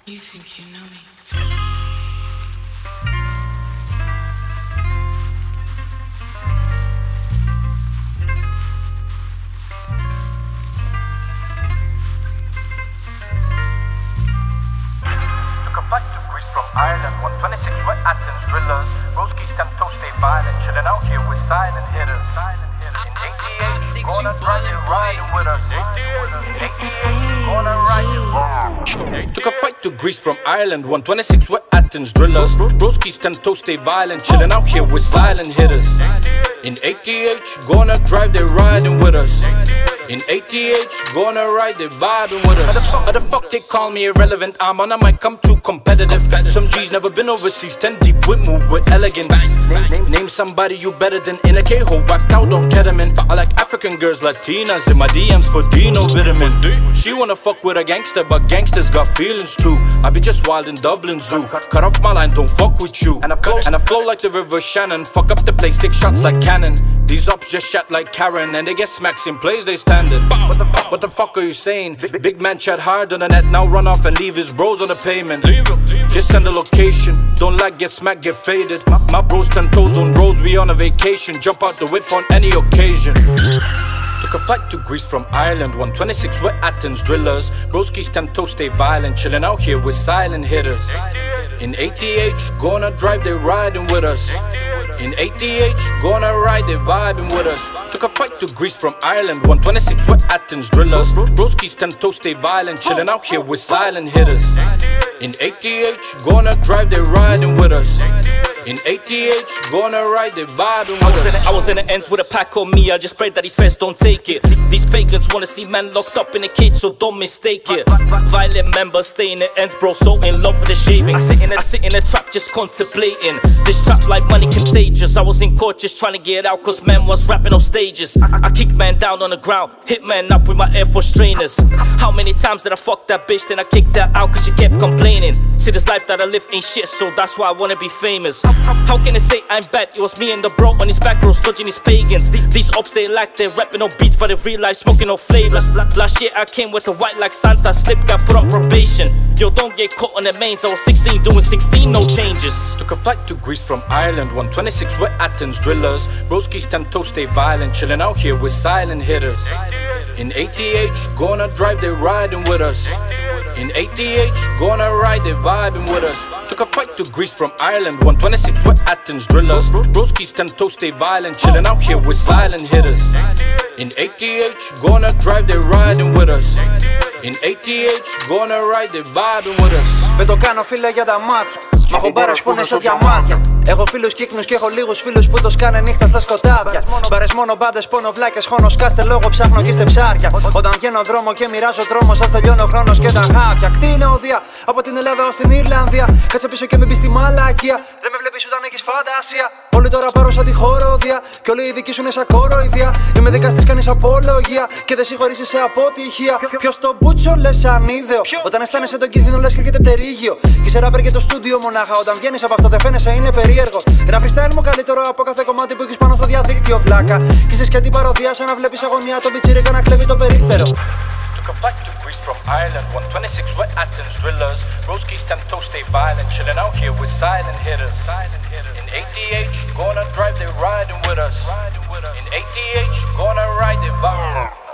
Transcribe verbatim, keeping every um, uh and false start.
You think you know me? Took a flight to Greece from Ireland. one twenty-six wet Athens drillers. Broski's ten toes stay violent. Chilling out here with silent hitters. In eighty-eight, gonna drive you riding with us. eighty-eight, gonna ride you. Took a flight to Greece from Ireland. one twenty-six wet Athens drillers. Broski's ten toes stay violent. Chilling out here with silent hitters. In eighty-eight, gonna drive they riding with us. In eighty-eight, gonna ride they vibing with us. How the fuck they call me irrelevant? I'm on a mic, I'm too competitive. Some G's never been overseas, ten deep with move with elegance. Name somebody you better than in a K-hole, whacked out on ketamine. I like African girls, Latinas, in my D Ms for Dino vitamin. She wanna fuck with a gangster, but gangsters got feelings too. I be just wild in Dublin Zoo. Cut off my line, don't fuck with you. And I flow, and I flow like the river Shannon. Fuck up the place, take shots like cannon. These ops just shot like Karen, and they get smacks in plays, they stand it. What the, what the fuck are you saying? Big man chat hard on the net, now run off and leave his bros on the pavement. Just send the location, don't like get smacked, get faded. My bros ten toes on roads, we on a vacation. Jump out the whip on any occasion. Took a flight to Greece from Ireland. one twenty-six wet Athens drillers. Broski's ten toes stay violent. Chilling out here with silent hitters. In eighty-eight, gonna drive they riding with us. In eighty-eight, gonna ride they vibing with us. Took a flight to Greece from Ireland. one twenty-six wet Athens drillers. Broski's ten toes stay violent. Chilling out here with silent hitters. In eighty-eight, gonna drive they riding with us. In eighty-eight, gonna ride they vibing with us. I was in the ends with a pack on me, I just prayed that these feds don't take it. These pagans wanna see man locked up in a cage, so don't mistake it. Violent members stay in the ends, bro, so in love with the shaving. I sit in a, I sit in a trap just contemplating. This trap like money contagious. I was in court just trying to get out cause man was rapping on stages. I kick man down on the ground, hit man up with my Air Force trainers. How many times did I fuck that bitch, then I kicked her out cause she kept complaining. See this life that I live ain't shit, so that's why I wanna be famous. How can they say I'm bad? It was me and the bro on his back rows dodging his pagans. These ops they like they're rapping on beats but in real life smoking no flavors. Last year I came with a white like Santa, slip got put on probation. Yo, don't get caught on the mains, I was sixteen doing sixteen, no changes. Took a flight to Greece from Ireland. one twenty-six wet Athens drillers. Broski's ten toes stay violent. Chilling out here with silent hitters. In eighty-eight, gonna drive they riding with us. In eighty-eight, gonna ride they vibing with us. Took a flight to Greece from Ireland. one twenty-six wet Athens drillers. Broski's ten toes stay violent. Chilling out here with silent hitters. In eighty-eight, gonna drive they riding with us. In eighty-eight, gonna ride they vibing with us. Δεν το κάνω φίλε για τα μάτια. Μα έχω μπάρες που είναι σαν διαμάτια. Έχω φίλους κύκνους και έχω λίγους φίλους που το σκάνε νύχτα στα σκοτάδια. Μπάρες μόνο μπάντες, πόνο βλάκες, χώνος σκάστε λόγο ψάχνω και είστε ψάρια. Όταν βγαίνω δρόμο και μοιράζω δρόμο, σας τελειώνω ο χρόνος και τα χάπια. Κτίνω οδεία από την Ελλάδα ως την Ιρλανδία. Κάτσε πίσω και μην πεις τη μαλακία. Δεν με βλέπεις όταν έχεις φαντασία. Όλοι τώρα πάρω σαν τη χοροδία. Κι όλοι οι δικοί σου είναι σαν κοροϊδία. Είμαι δικαστής, κάνεις απολογία. Και δεν συγχωρήσεις σε αποτυχία. Ποιος το μπούτσο λες σαν ίδεο. Όταν αισθάνεσαι τον κίνδυνο λες και έρχεται πτερίγιο. Και σε ράπερ και το στούντιο μονάχα. Όταν βγαίνεις από αυτό δεν φαίνεσαι, είναι περίεργο. Ένα freestyle μου καλύτερο από κάθε κομμάτι που έχεις πάνω στο διαδίκτυο βλάκα. Κι είσαι και την παροδία σαν να βλέπεις αγωνία τον πιτσίρικα να κλέβει το περίπτερο. Took a flight to Greece from Ireland. one twenty-six wet Athens drillers. Broski's ten toes stay violent. Chilling out here with silent hitters. In eighty-eight, gonna drive they riding with us. In eighty-eight, gonna ride they violent.